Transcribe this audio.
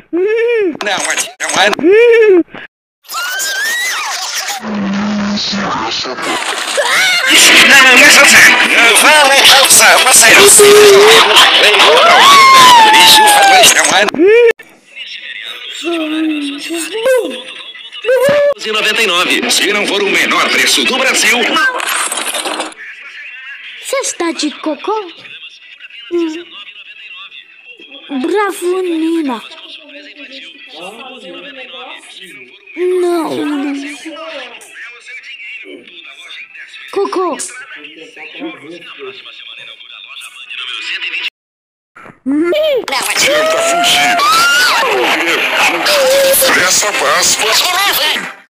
Não, não é. Não, deixa eu ser. Vamos causar uma série. Lixo, não é. 99. Se não for o menor preço do Brasil. Você está de cocô? Bravo, Nina. Não. Cocô. Tenta fugir. Essa Páscoa.